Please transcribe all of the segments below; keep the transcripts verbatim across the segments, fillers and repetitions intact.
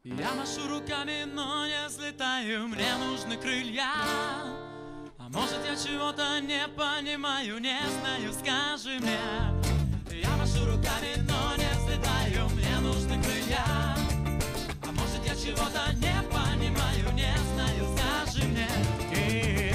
Я машу руками, но не взлетаю, мне нужны крылья. А может я чего-то не понимаю, не знаю, скажи мне. Я машу руками, но не взлетаю, мне нужны крылья. А может я чего-то не понимаю, не знаю, скажи мне. Yeah.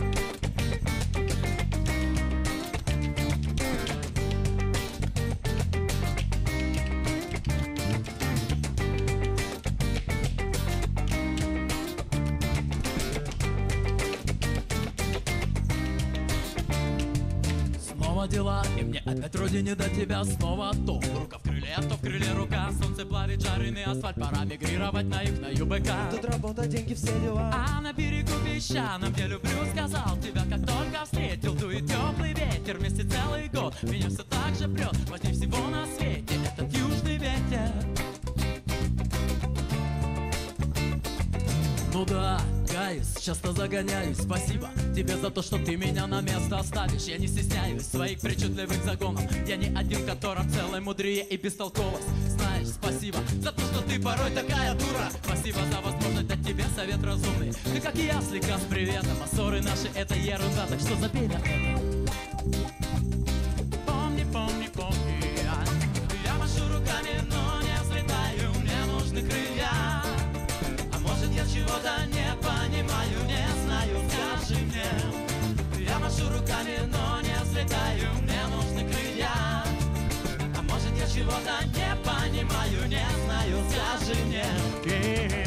Дела, и мне опять вроде не до тебя. Снова то рука в крыле, то в крыле рука. Солнце плавит жареный асфальт, пора мигрировать на их, на ЮБК. Тут работа, деньги, все дела. А на берегу песчаном, где люблю, сказал тебя, как только встретил. Дует теплый ветер, вместе целый год. Меня все так же прет, важнее всего на свете этот южный ветер. Ну да, каюсь, часто загоняюсь. Спасибо тебе за то, что ты меня на место оставишь. Я не стесняюсь своих причудливых загонов. Я не один, которым целый мудрее и бестолковость. Знаешь, спасибо за то, что ты порой такая дура. Спасибо за возможность дать тебе совет разумный. Ты как и я, слегка с приветом. А ссоры наши это ерунда, так что забей на это. Помни, помни, помни. Я машу руками, но не взлетаю. Мне нужны крылья. Я чего-то не понимаю, не знаю, скажи мне. Я машу руками, но не взлетаю, мне нужны крылья. А может я чего-то не понимаю, не знаю, скажи мне. Yeah.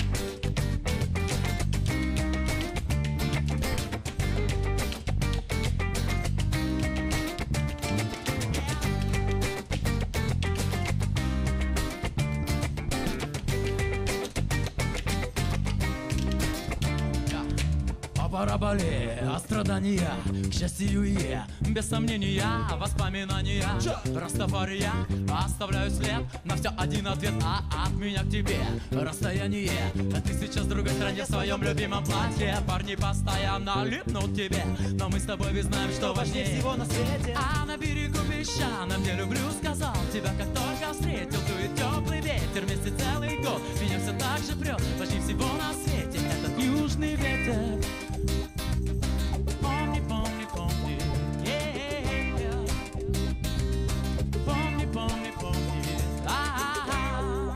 Параболе, а страдания, к счастью е, без сомнения, воспоминания. Растафария, оставляю след, на все один ответ, а от меня к тебе расстояние. А ты сейчас в другой стране в своем любимом платье. Парни постоянно липнут к тебе, но мы с тобой ведь знаем, что важнее всего на свете. А на берегу песчаном, где люблю, сказал тебя, как только встретил. Дует теплый ветер, вместе целый год. Меня все так же прет, важнее всего на свете этот южный ветер. Помни, помни, помни, yeah. Помни, помни, помни, а-а-а.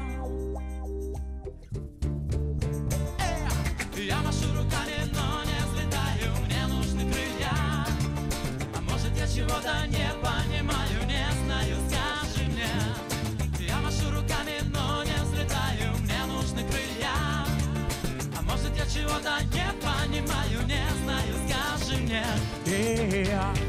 Yeah. Я машу руками, но не взлетаю, мне нужны крылья. А может я чего-то не понимаю, не знаю, скажи мне. Я машу руками, но не взлетаю, мне нужны крылья. А может я чего-то не понимаю, не знаю, скажи мне. Yeah.